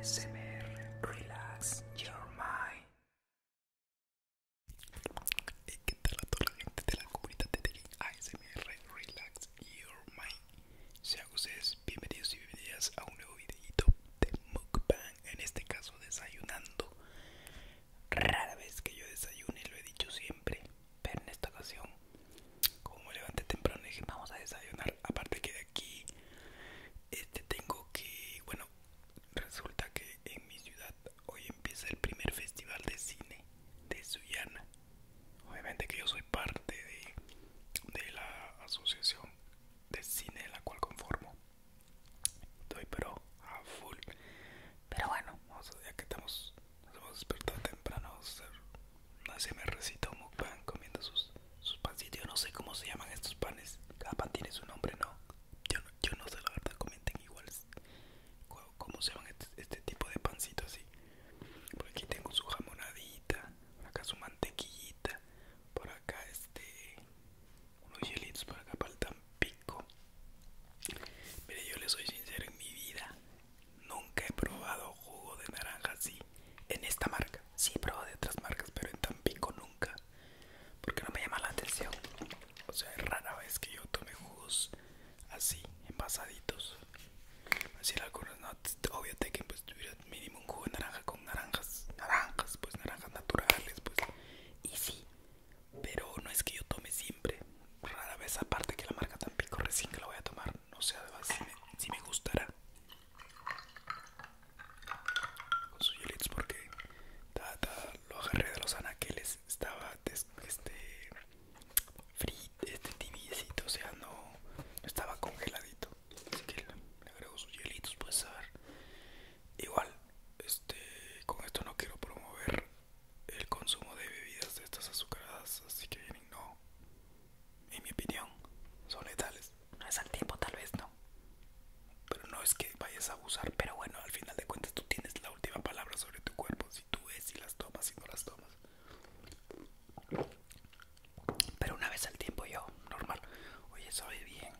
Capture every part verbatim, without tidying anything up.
S M R, relax your mind. Hey, ¿qué tal a toda la gente de la comunidad de Tekken A S M R, relax your mind? Sean ustedes bienvenidos y bienvenidas a un nuevo videito de mukbang. En este caso desayunando. Rara vez que yo desayune, lo he dicho siempre, pero en esta ocasión, como me levanté temprano, dije vamos a desayunar. Aparte que de aquí este tengo que, bueno, resulta que en mi ciudad hoy empieza el primer festival de cine de Sullana. Obviamente que yo soy parte de, de la asociación de cine en la cual conformo. Estoy pero a full. Pero bueno, vamos a, ya que estamos, nos hemos despertado temprano, vamos a hacer una SMRcita, un mukbang comiendo sus, sus pancitos. Yo no sé cómo se llaman estos panes. Cada pan tiene su nombre, ¿no? Yo no, yo no sé, la verdad, comenten igual cómo se llaman este, este tipo de pancito así. Por aquí tengo su jamonadita, por acá su mantequillita, por acá este unos hielitos, por acá para el Tampico. Mire, yo les soy sincero, en mi vida nunca he probado jugo de naranja así en esta marca. Sí he probado de otras marcas, pero en Tampico nunca, porque no me llama la atención. O sea, es rara vez que yo tome jugos así, envasaditos. Así algunos no, obvio que pues tuviera mínimo un jugo de naranja con naranjas, naranjas, pues naranjas naturales, pues. Y sí, pero no es que yo tome siempre. Rara vez, aparte que la marca Tampico recién que la voy a tomar. No sé, además si me, si me gustará. Con sus hielitos porque ta, ta, lo agarré de los anaqueles. Estaba des, este frit, este tibiecito, o sea, no estaba congeladito. Así que le, le agrego sus hielitos, pues a ver. Igual, este, con esto no quiero promover el consumo de bebidas de estas azucaradas, así que no, en mi opinión, son letales. No es al tiempo, tal vez no, pero no es que vayas a abusar. Pero bueno, al final de cuentas tú tienes la última palabra sobre tu cuerpo, si tú ves si las tomas, si no las tomas. Pero una vez al tiempo yo, normal. Oye, sabe bien.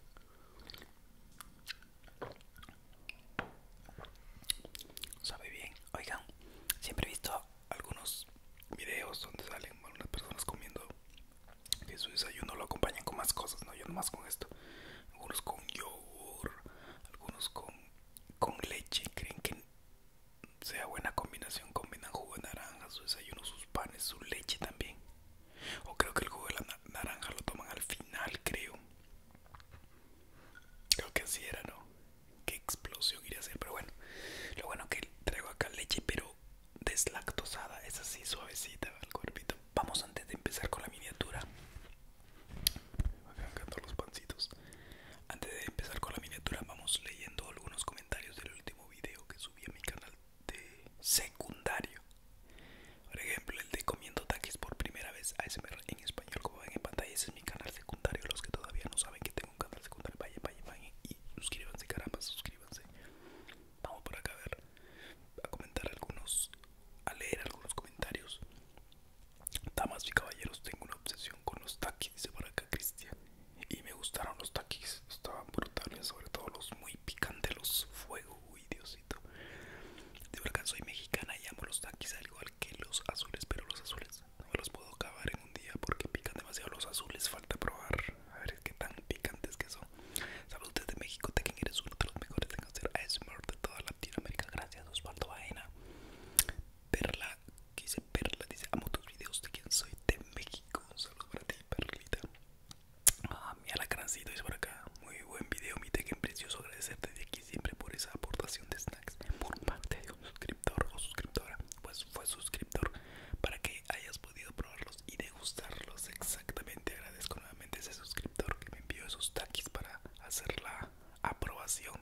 Sabe bien. Oigan, siempre he visto algunos videos donde salen algunas personas comiendo que su desayuno lo acompañan con más cosas, no, yo nomás con esto. Algunos con yogur, algunos con, con leche. Creen que sea buena combinación, combinan jugo de naranja, su desayuno, sus panes, su leche también. O creo que el jugo de la na naranja lo toman al final, creo. Creo que así era, ¿no? Qué explosión iría a ser, pero bueno. Lo bueno que traigo acá leche, pero deslactosada, es así suavecita al cuerpito. Vamos antes de empezar con la miniatura. Me encantan los pancitos. Antes de empezar con la miniatura, vamos leyendo algunos comentarios del último video que subí a mi canal de secundario. Por ejemplo, el de comiendo taquis por primera vez, A S M R en español, como ven en pantalla. Ese es mi canal secundario. Los que todavía no saben que tengo un canal secundario, vayan, vayan, vayan y suscríbanse, caramba, suscríbanse. Vamos por acá a ver, a comentar algunos, a leer algunos comentarios. Damas y caballeros, tengo una obsesión con los taquis, dice por acá Cristian. Y me gustaron los taquis, estaban brutales, sobre todo los muy picantes, los fuego, uy, Diosito. De verdad, soy mexicana y amo los taquis al igual que los azules, pero los azules no me los puedo acabar en un día porque pican demasiado. Los azules falta probar, a ver qué tan picantes que son. Saludos desde México, Tekken, eres uno de los mejores en hacer A S M R de toda Latinoamérica. Gracias, Osvaldo Baena. Perla, que dice Perla, dice amo tus videos, de quién soy, de México. Saludos para ti, Perlita. Ah, mi alacrancito dice por acá, muy buen video, mi Tekken precioso. Agradecerte de aquí siempre por esa aportación de snacks por parte de un suscriptor o suscriptora. Pues fue suscriptor para que hayas podido probarlos y degustarlos. Exactamente, agradezco nuevamente a ese suscriptor que me envió esos taquis para hacer la aprobación.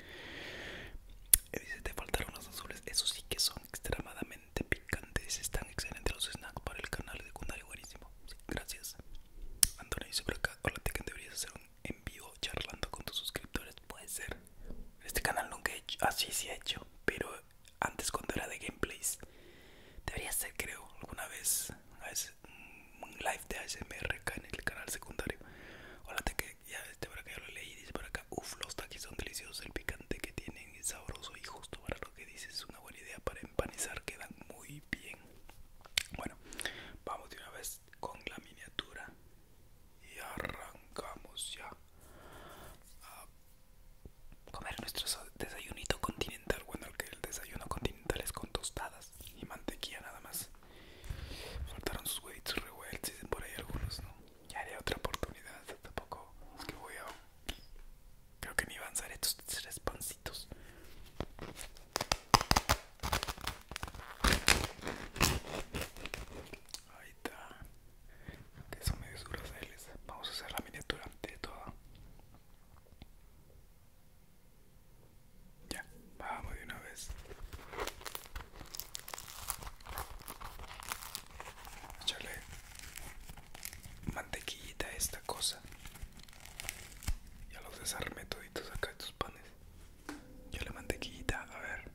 Eh, dice, te faltaron los azules, esos sí que son extremadamente picantes, están excelentes los snacks para el canal secundario, buenísimo. Sí, gracias. Antonio dice por acá, hola Tekken, deberías hacer un envío charlando con tus suscriptores. Puede ser. En este canal nunca he hecho, así ah, sí, sí he hecho, pero antes cuando era de gameplays, debería ser, creo, alguna vez, a veces, un live de A S M R acá en el canal secundario. Hola Tekken, ya este por acá ya lo leí, dice por acá, uff, los taquis son deliciosos, el picante que tienen es sabroso y justo para lo que dices. lanzar estos tres pancitos. Ahí está. Que son medio duraceles. Vamos a hacer la miniatura de todo. Ya, vamos de una vez. Échale mantequillita a esta cosa. Ya los desarmé toditos acá estos panes. Yo le mantequillita, a ver.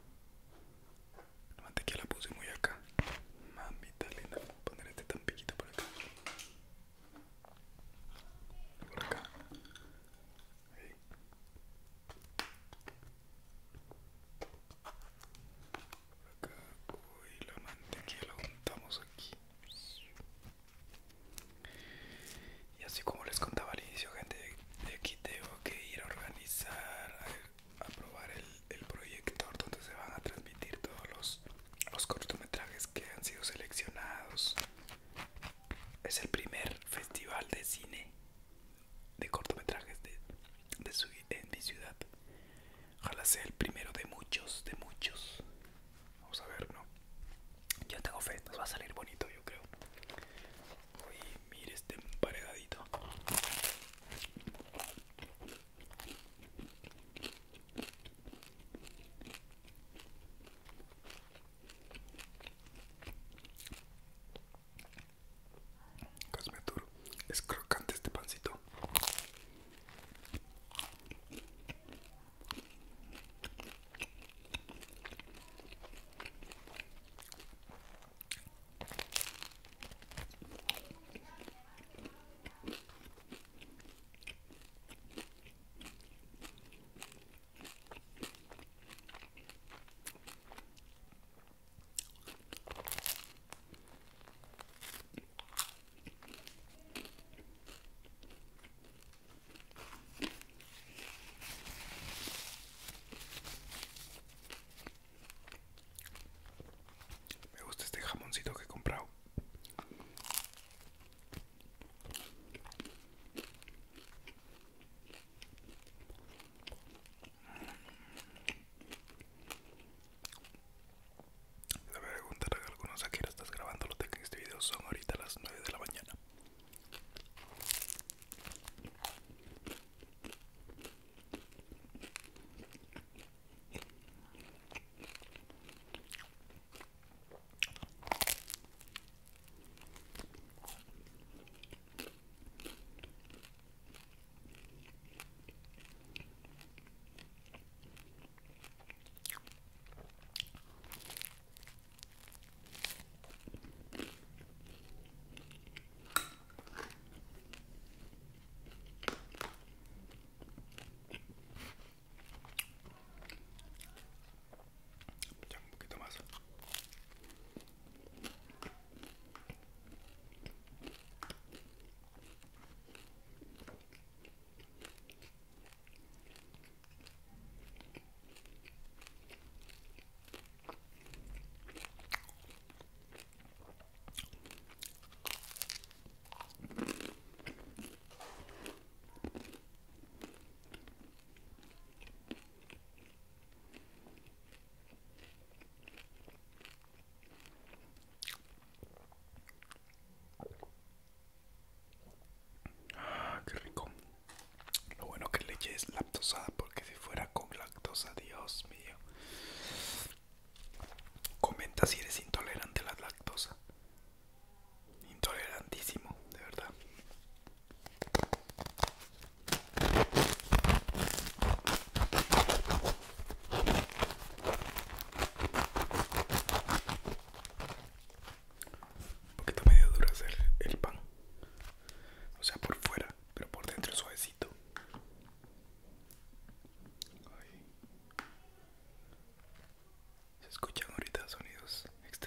La mantequilla la puse muy acá. Mamita linda, voy a poner este tan piquito por acá. Por acá. Ahí. Por acá. Uy, la mantequilla la untamos aquí. Y así como les contaba al inicio, gente, de aquí tengo que ir a organizar, a, a probar el, el proyector donde se van a transmitir todos los, los cortometrajes que han sido seleccionados. Es el primer festival de cine de cortometrajes de, de su, en mi ciudad. Ojalá sea el primero de muchos, de muchos. Vamos a ver, ¿no? Yo tengo fe, nos va a salir bonito, yo creo. Uy, mire este emparedadito. Casmetur, es crocante este pancito. Me gusta este jamoncito que he comprado. Le voy a preguntar a algunos a qué hora estás grabando. Lo tengo en este video. Son ahorita las nueve de la mañana. Ya un poquito más. Ah, qué rico. Lo bueno que leche es lactosada, porque si fuera con lactosa, Dios mío. Comenta si eres intolerante a la lactosa. Intolerantísimo, de verdad. Un poquito medio duro es el, el pan. O sea, por fuera, pero por dentro es suavecito. Ay. Se escuchan ahorita sonidos extraños.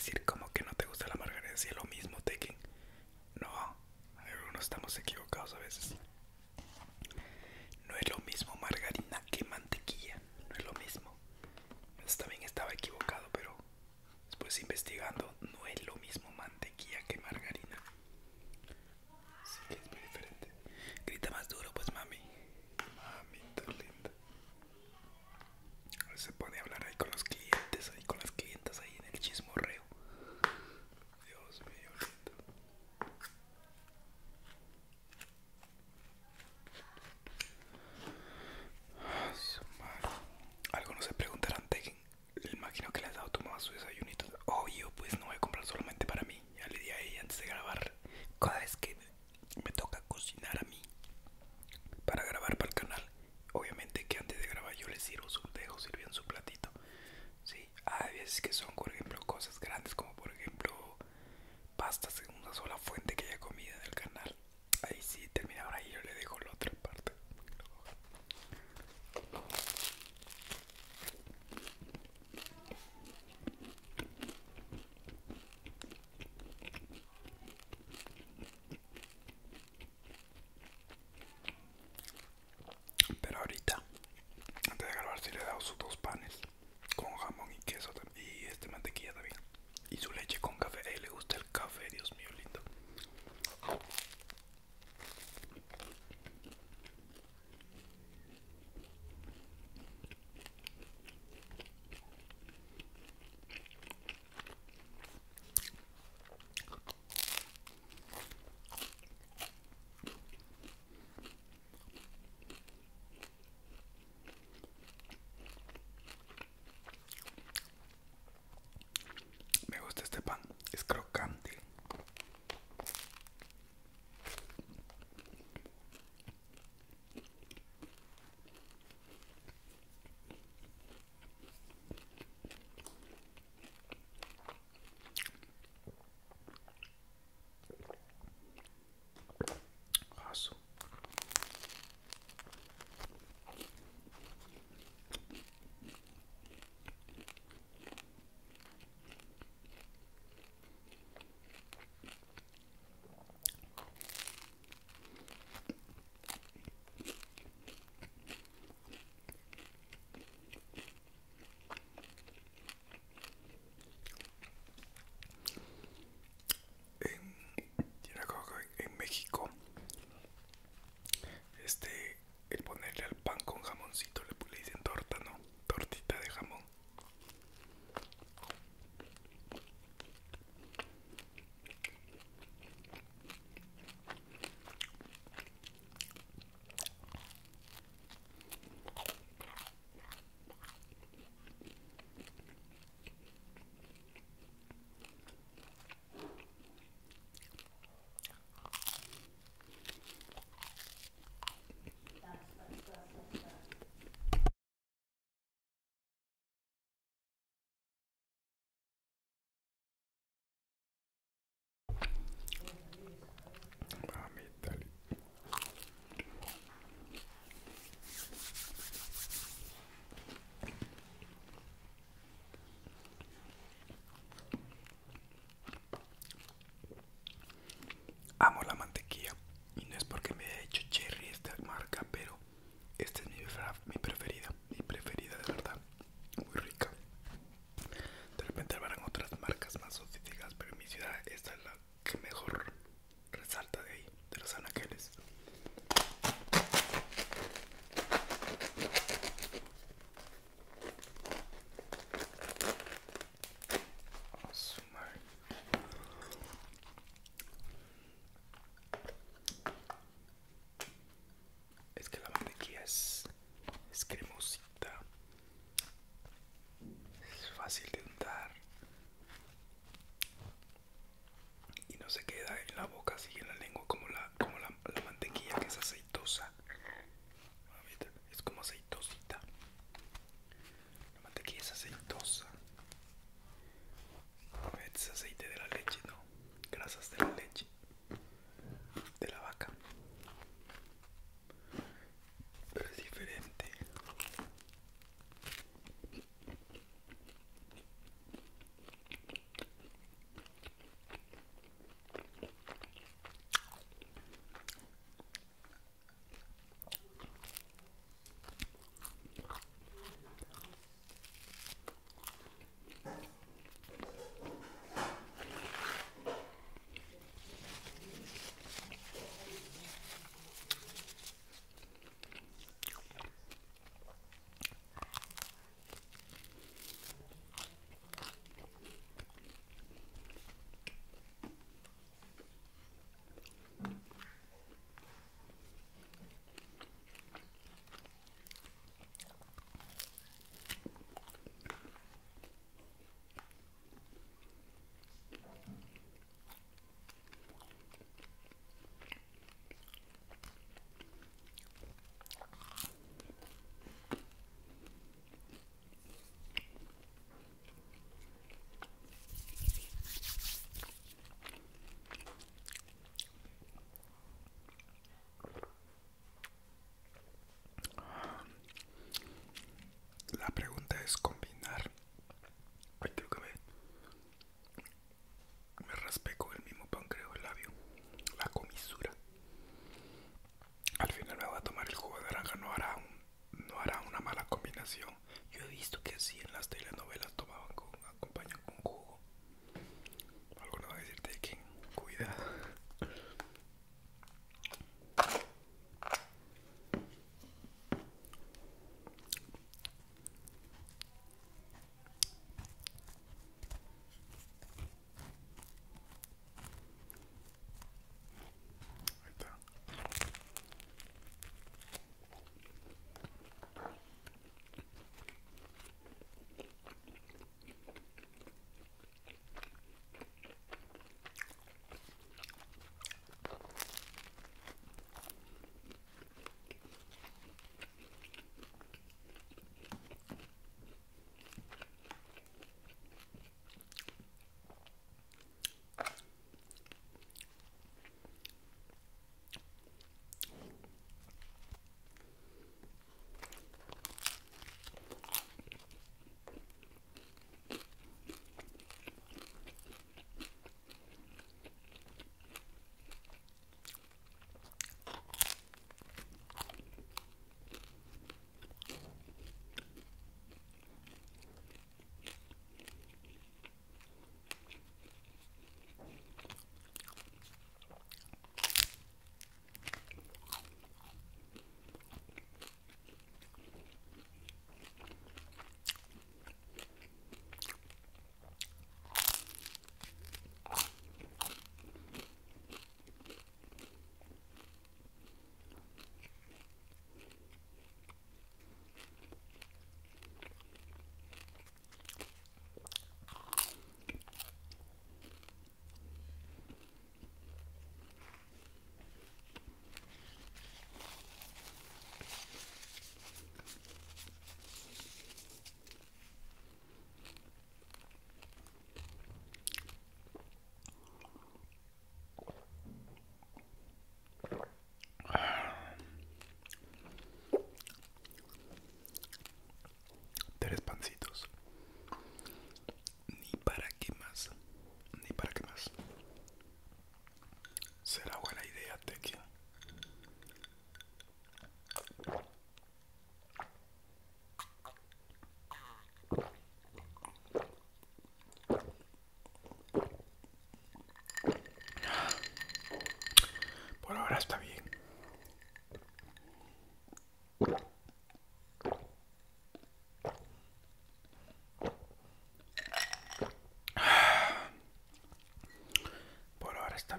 decir como que no te gusta la margarina si es lo mismo, Tekken. No, algunos estamos equivocados a veces. No es lo mismo margarina que mantequilla, no es lo mismo. Eso también estaba equivocado, pero después investigando no es lo mismo mantequilla que margarina. Sí que es muy diferente. Grita más duro pues, mami. Mamita linda. Se pone a hablar ahí con los clientes, ahí con las clientas ahí en el chismorreo. Dios mío, lindo. Ay, su madre. Algunos se preguntarán, Tekken, imagino que le has dado tu mamá su desayunito. Obvio, pues no voy a comprar solamente para mí. Ya le di a ella antes de grabar. Cada vez que me toca cocinar a mí para grabar para el canal, obviamente que antes de grabar yo les sirvo su dejo sirviendo su platito. Sí, hay veces que son, por ejemplo, cosas grandes como por ejemplo pastas en una sola fuente que haya comida en el canal. Ahí sí, termina ahora y yo le dejo la otra parte. Pero ahorita, antes de grabar, sí le he dado sus dos panes con jamón y queso y este mantequilla también. Y su leche con café. A él le gusta el café, Dios mío lindo.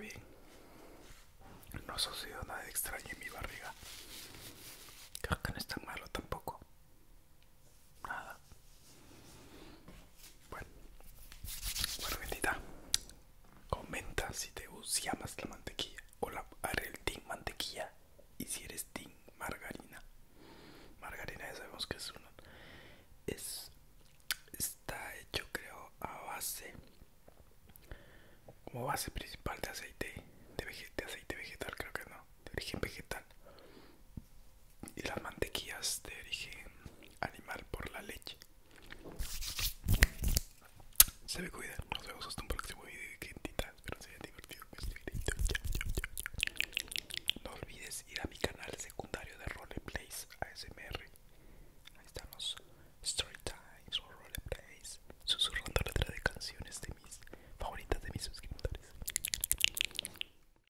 bien. No ha sucedido nada extraño en mi barriga. Creo que no es tan malo tampoco. Nada. Bueno, bueno, bendita. Comenta si te si amas la mantequilla o la el team mantequilla y si eres team margarina. Margarina ya sabemos que es uno. Es está hecho creo a base como base principal de aceite de, vege, de aceite vegetal, creo que no, de origen vegetal. Y las mantequillas de origen animal por la leche. Se me cuida.